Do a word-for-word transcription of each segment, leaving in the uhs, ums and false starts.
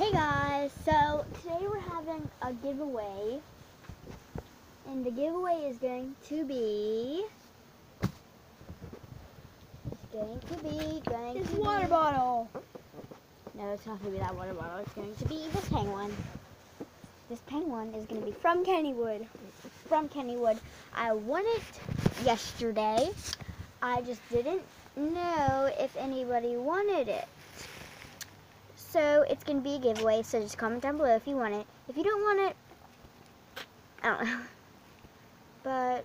Hey guys, so today we're having a giveaway, and the giveaway is going to be, it's going to be, going This to water be, bottle. No, it's not going to be that water bottle, it's going to be this penguin. This penguin is going to be From Kennywood. from Kennywood. I won it yesterday. I just didn't know if anybody wanted it. So it's going to be a giveaway, so just comment down below if you want it. If you don't want it, I don't know. But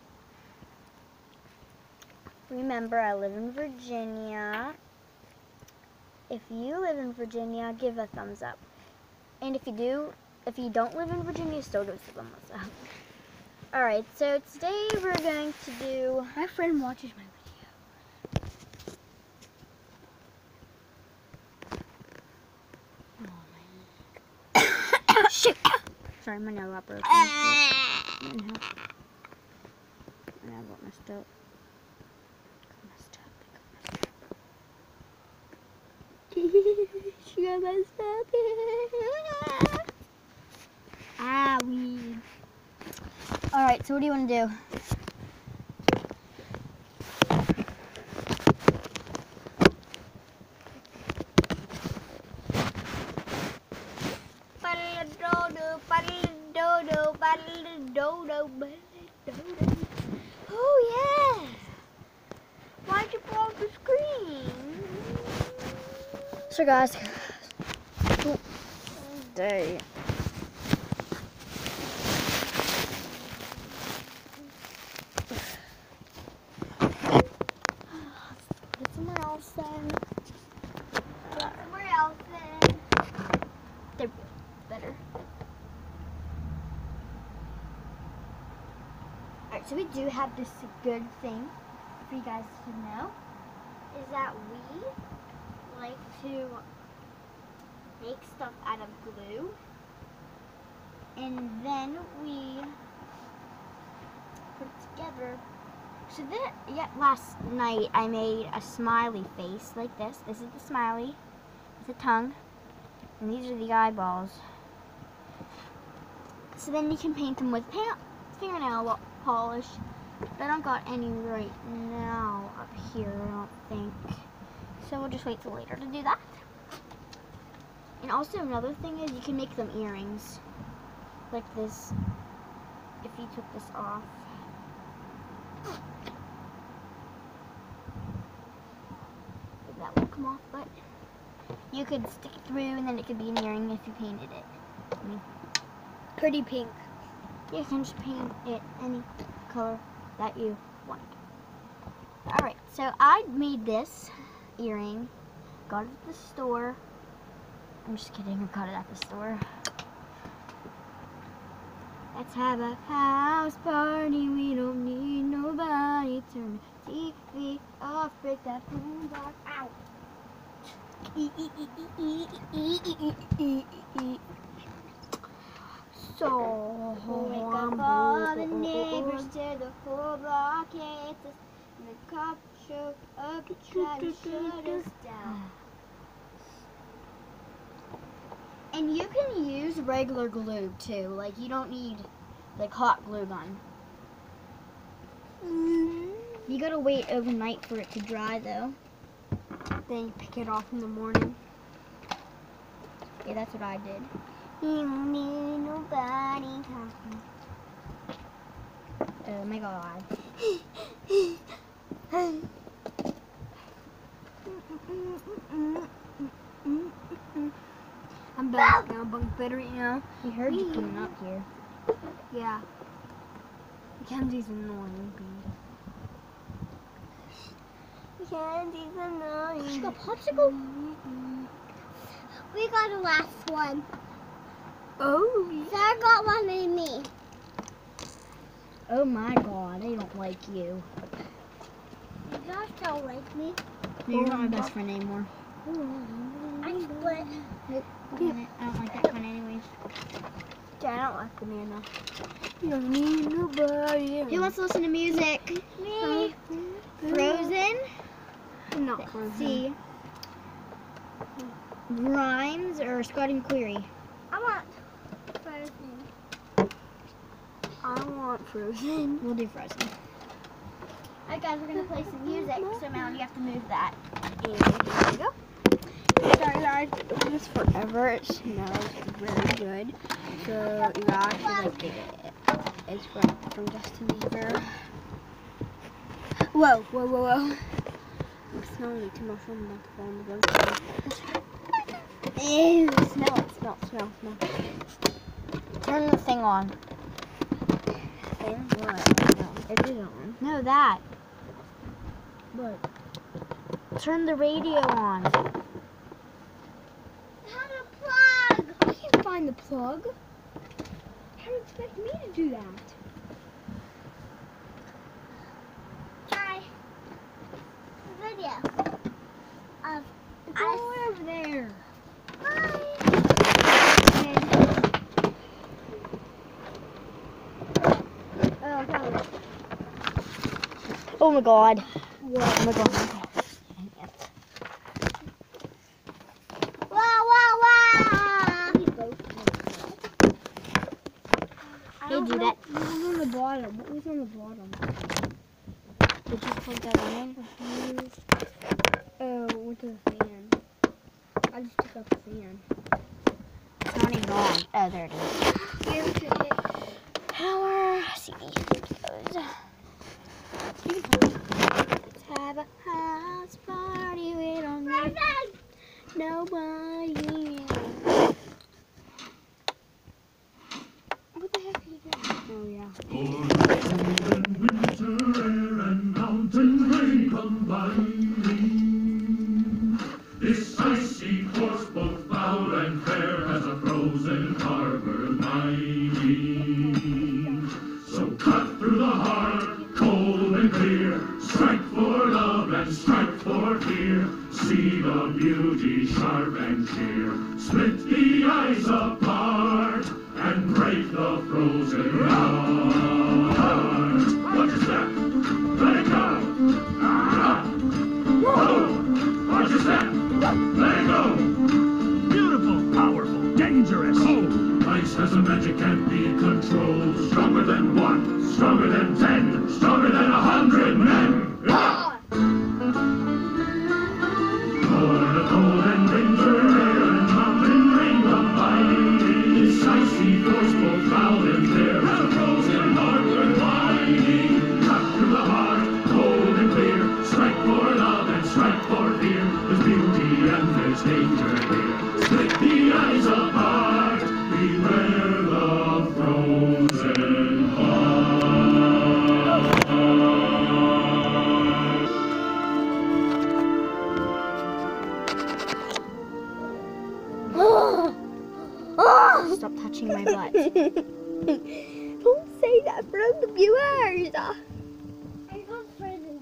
remember, I live in Virginia. If you live in Virginia, give a thumbs up. And if you do, if you don't live in Virginia, still give a thumbs up. Alright, so today we're going to do... My friend watches my Oh, shoot! Sorry, my nail got broken. I got messed up. Got messed up. She got messed up. Ah, we. Alright, so what do you want to do? Oh yeah! Why'd you blow up the screen? So guys, day. Put somewhere else then. Put somewhere else then. They're better. Alright, so we do have this good thing for you guys to know, is that we like to make stuff out of glue, and then we put it together. So that, yeah, last night I made a smiley face like this. This is the smiley, it's a tongue, and these are the eyeballs. So then you can paint them with pa fingernail polish. But I don't got any right now up here, I don't think. So we'll just wait till later to do that. And also another thing is you can make them earrings. Like this, if you took this off. That will come off, but you could stick it through and then it could be an earring if you painted it. I mean, Pretty pink. you can just paint it any color that you want. Alright, so I made this earring, got it at the store. I'm just kidding, I got it at the store. Let's have a house party, we don't need nobody. Turn the T V off, break that boom box. Ow! So, Wake up all the neighbors to the whole block, hates us, and the cops show up to try to shut us down. And you can use regular glue too, like you don't need like hot glue gun. You gotta wait overnight for it to dry though. Then you pick it off in the morning. Yeah, that's what I did. You don't need nobody talking. Oh my god. I'm back now, bunk bed right now. We heard you coming up here. Yeah. Mackenzie's annoying. Mackenzie's annoying. She got popsicle. We got the last one. Oh. Sarah got one in me. Oh my god, they don't like you. You guys don't like me. No, you're not my best friend anymore. I split. Nope. I don't like that kind anyways. Yeah, I don't like banana. You don't need nobody. Who wants to listen to music? Me. Frozen? Not Let's Frozen. see. Grimes or Scott and Query? I want Frozen. I want Frozen. We'll do Frozen. Alright guys, we're gonna play some music, so now you have to move that. And here we go. Sorry guys, it took us forever. It smells very good. So you guys should like dig it. It's from, from Justin Bieber. Whoa, whoa, whoa, whoa. I'm smelling too much from the phone. Ew, smell it, smell, smell, smell. Turn the thing on. Thing? What? No, it is on. No, that. What? Turn the radio on. How to plug? I can't find the plug. How do you expect me to do that? Try video of It's all the way over there. Oh my god. What? Oh my god. Wow, wow, wow. Hey, do that. What was on the bottom? What was on the bottom? Did you plug that in? Oh, it went to the fan. I just took out the fan. It's not even on. Oh, there it is. Here, took it. Our C D. Let's have a house party. We don't need nobody. What the heck are you doing? Oh, yeah. Winter air and mountain rain combining. This icy course, both foul and fair, has a frozen harbor lining. So cut through the heart, cold and clear, strike for love and strike for fear. See the beauty sharp and clear, split the ice apart and break the frozen heart. Watch your step, let it go. Ah, whoa, watch your step, let it go. Beautiful, powerful, dangerous. Oh, ice has a magic can't be controlled. Stronger than one, stronger than ten, stronger than a hundred men. Ah! Lord of cold and winter air and mountain rain combining. This icy force both foul and fair has a frozen harbor lining. Cut through the heart, cold and clear, strike for love and strike for fear. There's beauty and there's danger here. Split the ice apart, beware the frozen heart. Stop touching my butt. Don't say that in front of the viewers. I go further.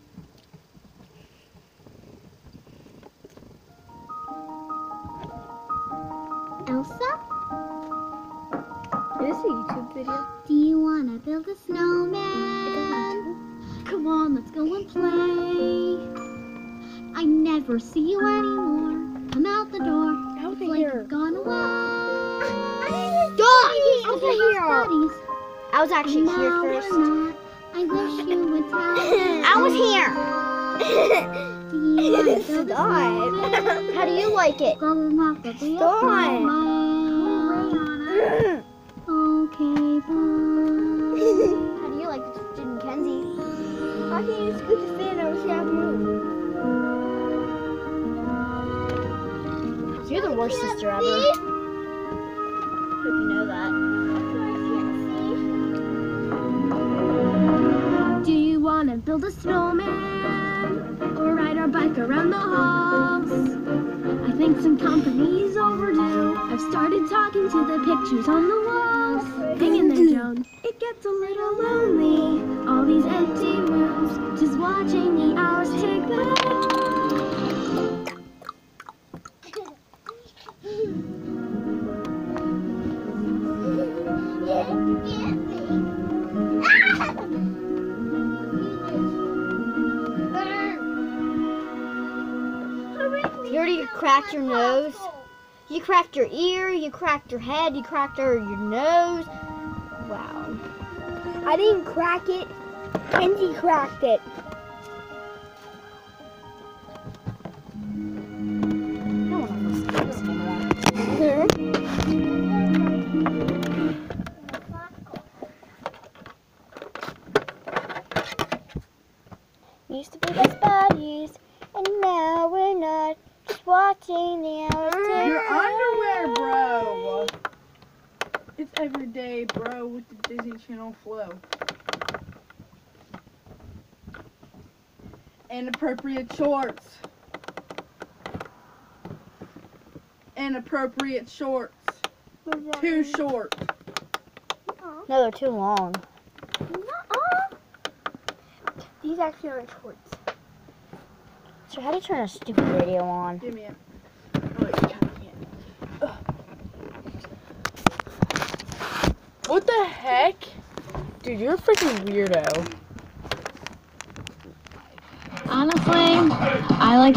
Elsa? Is this a YouTube video? Do you want to build a snowman? Come on, let's go and play. I never see you anymore. Come out the door. Out Like here. you've gone away. Stop! Over Over here. buddies. I was actually No, here we're first. not. I wish you would tell me. I was here. Do you want to build a Stop. snowman? How do you like it? Go and walk with me. Stop. Okay, bye. How do you like it, Jim Kenzie? How can you scoot the fan over here and move? You're the worst sister ever. Hope you know that. Do you want to build a snowman or ride our bike around the halls? I think some company's overdue. I've started talking to the pictures on the walls. Hang in there, Joan. It gets a little lonely. All these empty rooms, just watching the hours tick by. You already crashed cracked your nose. You cracked your ear, you cracked your head, you cracked your, your nose. Wow. I didn't crack it. Kenzie cracked it. I don't want to listen to this anymore. We used to be best buddies, and now we're not. Just watching the hours tick Your by. underwear, bro. It's everyday, bro, with the Disney Channel flow. Inappropriate shorts. Inappropriate shorts. Too short. No, they're too long. Nuh-uh. These actually are shorts. So how do you turn a stupid radio on? Give me a. Oh, wait, you kinda can't. Ugh. What the heck? Dude, you're a freaking weirdo. Honestly, I like